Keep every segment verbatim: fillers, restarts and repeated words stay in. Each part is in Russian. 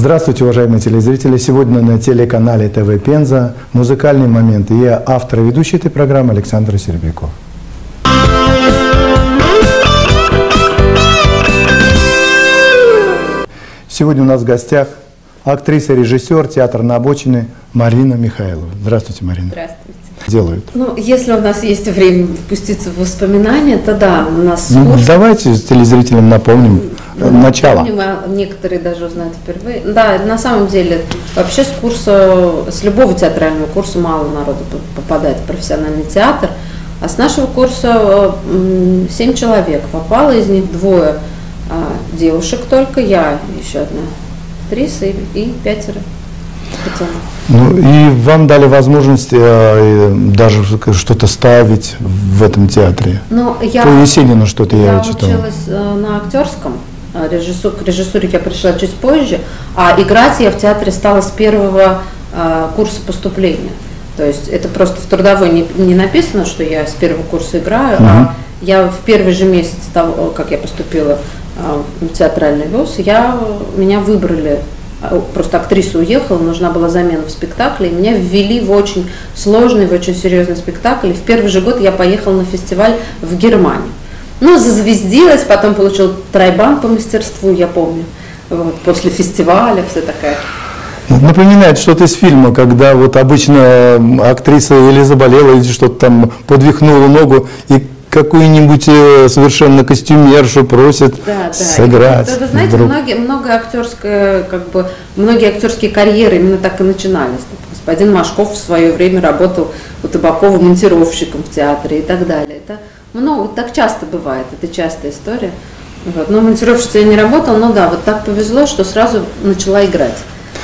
Здравствуйте, уважаемые телезрители! Сегодня на телеканале ТВ Пенза «Музыкальный момент». И я автор и ведущий этой программы Александр Серебряков. Сегодня у нас в гостях актриса, режиссер, театр на обочине Марина Михайлова. Здравствуйте, Марина. Здравствуйте. Делают. Ну, если у нас есть время впуститься в воспоминания, то да, у нас ну, курс... Давайте телезрителям напомним да, начало. Напомним, а некоторые даже узнают впервые. Да, на самом деле, вообще с курса, с любого театрального курса мало народу попадает в профессиональный театр, а с нашего курса семь человек попало, из них двое а, девушек только, я, еще одна актриса и, и пятеро пацанов. Ну, и вам дали возможность э, даже что-то ставить в этом театре. Но я, По Есенину что-то я, я читала. Я училась э, на актерском, режиссур, к режиссуре я пришла чуть позже, а играть я в театре стала с первого э, курса поступления. То есть это просто в трудовой не, не написано, что я с первого курса играю, угу. а я в первый же месяц того, как я поступила э, в театральный вуз, я, меня выбрали. Просто актриса уехала, нужна была замена в спектакле, и меня ввели в очень сложный, в очень серьезный спектакль. И в первый же год я поехала на фестиваль в Германию. Ну, зазвездилась, потом получила тройбан по мастерству, я помню. Вот, после фестиваля, все такая. Напоминает что-то из фильма, когда вот обычно актриса или заболела, или что-то там подвихнула ногу, и какую-нибудь совершенно костюмершу просит да, да. сыграть. И, вы знаете, многие, много актерское, как бы, многие актерские карьеры именно так и начинались. Господин Машков в свое время работал у Табакова монтировщиком в театре и так далее. Это много, так часто бывает, это частая история. Вот. Но монтировщицей я не работала, но да, вот так повезло, что сразу начала играть.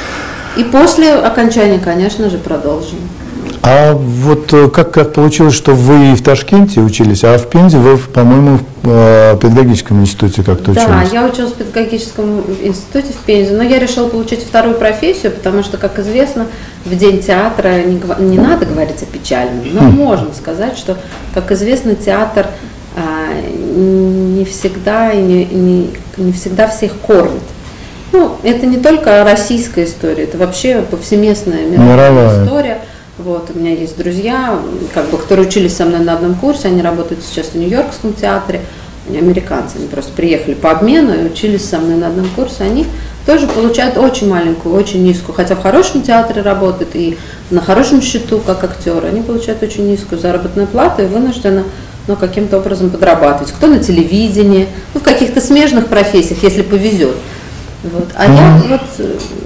И после окончания, конечно же, продолжим. А вот как, как получилось, что вы в Ташкенте учились, а в Пензе вы, по-моему, в педагогическом институте как-то учились? Да, я училась в педагогическом институте в Пензе, но я решила получить вторую профессию, потому что, как известно, в День театра не, не надо говорить о печальном, но хм. можно сказать, что, как известно, театр а, не всегда и не, не, не всегда всех кормит. Ну, это не только российская история, это вообще повсеместная мировая, мировая. история. Вот, у меня есть друзья, как бы, которые учились со мной на одном курсе, они работают сейчас в Нью-Йоркском театре, они американцы, они просто приехали по обмену и учились со мной на одном курсе, они тоже получают очень маленькую, очень низкую, хотя в хорошем театре работают и на хорошем счету, как актеры, они получают очень низкую заработную плату и вынуждены, ну, каким-то образом подрабатывать. Кто на телевидении, ну, в каких-то смежных профессиях, если повезет. Вот. А я вот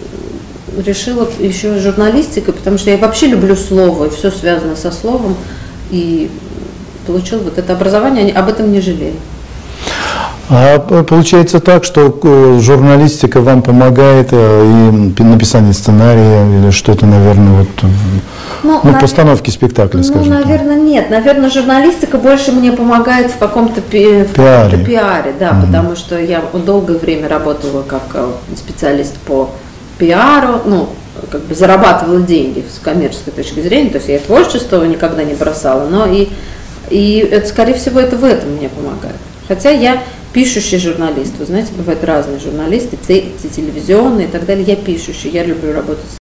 решила еще журналистикой, потому что я вообще люблю слово, и все связано со словом, и получила вот это образование, об этом не жалею. А получается так, что журналистика вам помогает и написание сценария, или что-то, наверное, вот, ну, ну, постановки спектакля, скажем. Ну, наверное, так. Нет. Наверное, журналистика больше мне помогает в каком-то пи пиаре. пиаре, да, mm-hmm. потому что я долгое время работала как специалист по пиару, ну, как бы зарабатывала деньги с коммерческой точки зрения, то есть я творчество никогда не бросала, но и, и это, скорее всего, это в этом мне помогает. Хотя я пишущий журналист, вы знаете, бывают разные журналисты, телевизионные и так далее, я пишущий, я люблю работать с